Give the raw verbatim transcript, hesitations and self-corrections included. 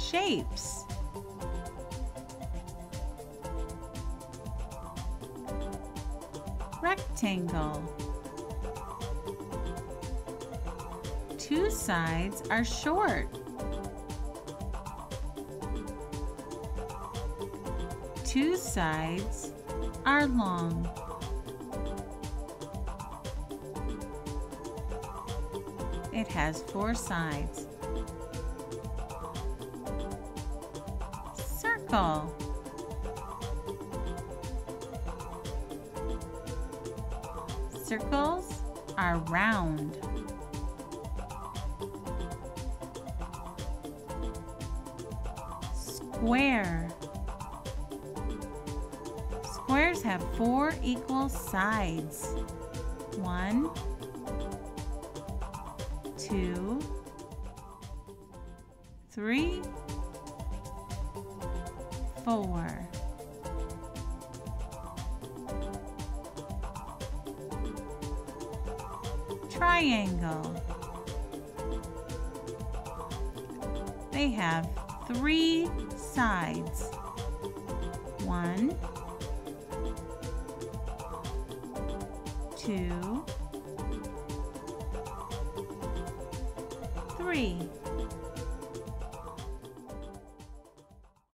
shapes. Rectangle. Two sides are short. Two sides are long. It has four sides. Circle. Circles are round. Square. Squares have four equal sides. One, two, three, four. Triangle. They have three sides. One, two, three.